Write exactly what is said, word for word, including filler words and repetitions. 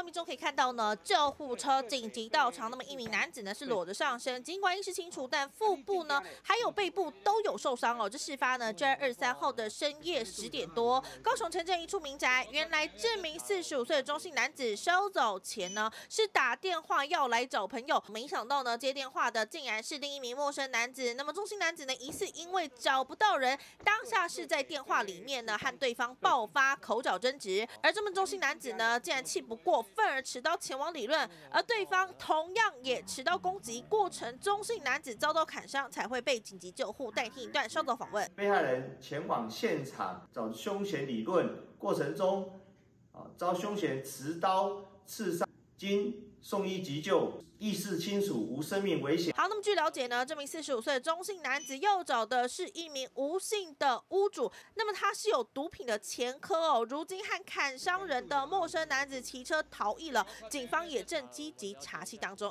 画面中可以看到呢，救护车紧急到场，那么一名男子呢是裸着上身，尽管意识清楚，但腹部呢还有背部都有受伤哦。这事发呢这二十三号的深夜十点多，高雄城镇一处民宅，原来这名四十五岁的中性男子收走前呢是打电话要来找朋友，没想到呢接电话的竟然是另一名陌生男子。那么中性男子呢疑似因为找不到人，当下是在电话里面呢和对方爆发口角争执，而这名中性男子呢竟然气不过，愤而持刀前往理论，而对方同样也持刀攻击，过程中性男子遭到砍伤，才会被紧急救护。待听一段稍早访问。 被害人前往现场找凶嫌理论过程中，啊，遭凶嫌持刀刺伤，经送医急救，意识清楚，无生命危险。 好，那么据了解呢，这名四十五岁的中性男子又找的是一名无姓的屋主，那么他是有毒品的前科哦。如今和砍伤人的陌生男子骑车逃逸了，警方也正积极查缉当中。